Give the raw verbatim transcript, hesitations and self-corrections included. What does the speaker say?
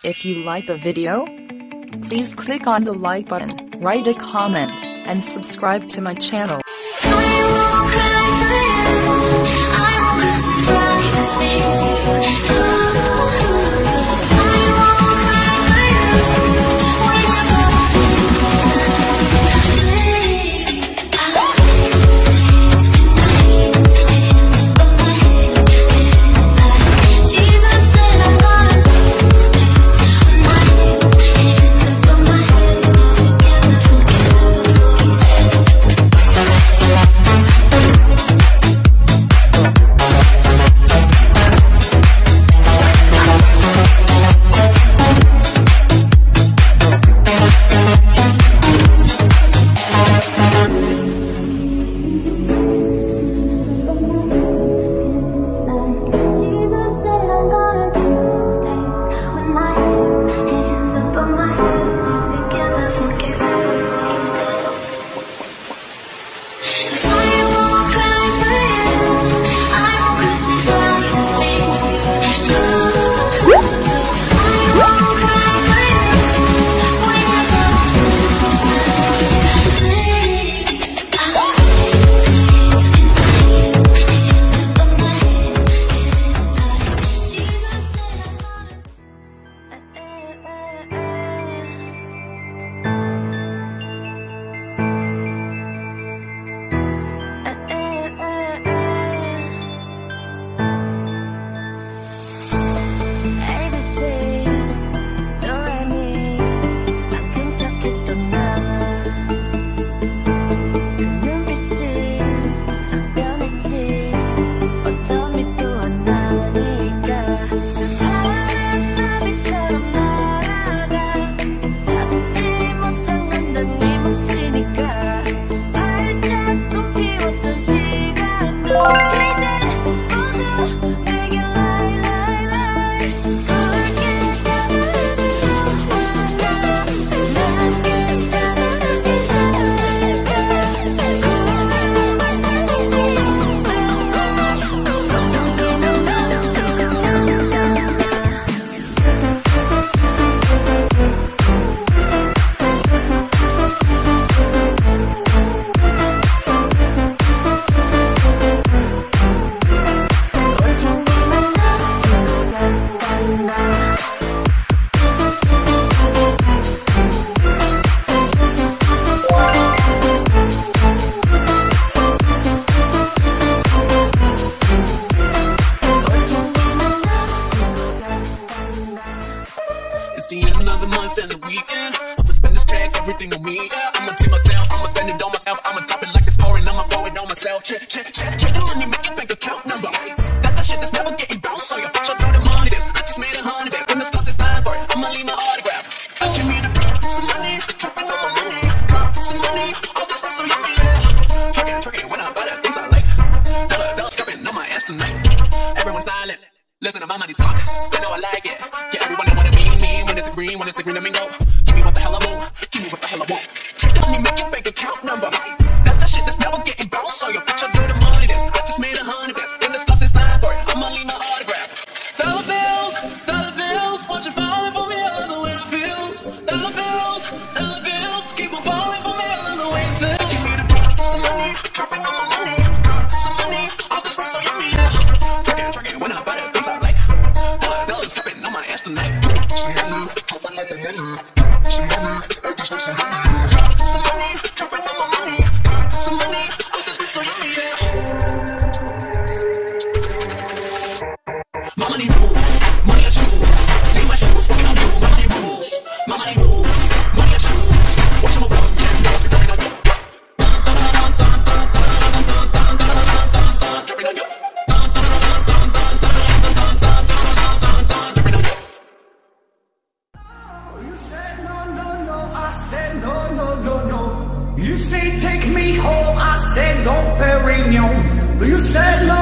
If you like the video, please click on the like button, write a comment, and subscribe to my channel. It's the end of the month and the weekend. I'ma spend this check, everything on me. I'ma treat myself, I'ma spend it on myself. I'ma drop it like it's pouring, I'ma pour it on myself. Check, check, check, check the money, make it bank account number. That's that shit that's never getting bounced. So your bitch, I'll do the money this. I just made a hundred this. When the stars sign for it, I'ma leave my autograph. I give me the drop, some money, dropping on my money. Drop some money, all this stuff so yummy, yeah. Trucking, trucking, when I buy the things I like. Dollar, dollar, dropping on my ass tonight. Everyone's silent. Listen to my money talk, spend how I like it. Yeah, everyone know what I mean, mean. When it's a green, when it's a green, I mean go. Give me what the hell I want, give me what the hell I want. Check the money, make your bank account number. That's that shit that's never getting bounced. So your bitch, I'll do the money this. I just made a hundred best. When the stars sign for it, I'ma leave my autograph. Dollar bills, dollar bills, watch you falling for me, I love the way it feels. Dollar bills, dollar bills, keep on falling for me, I love the way it feels. Give me the drop, some money, dropping on my money. Drop some money, all this stuff so yummy, yeah. Trucking, trucking, when I buy the things I like. Dollar, dollars, dropping on my ass tonight. Some money, dropping like the money. Some money, all this stuff so yummy, yeah. Some money, dropping on my money. Some money, all this stuff so yummy, yeah. My money rules, money I choose. Stay in my shoes, walking on you. My money rules, my money rules, money I choose. Watching my boss, yes, no, so dropping on you. Dropping on you. You said no, no, no. I said no, no, no, no. You say take me home. I said don't Perignon. You said no.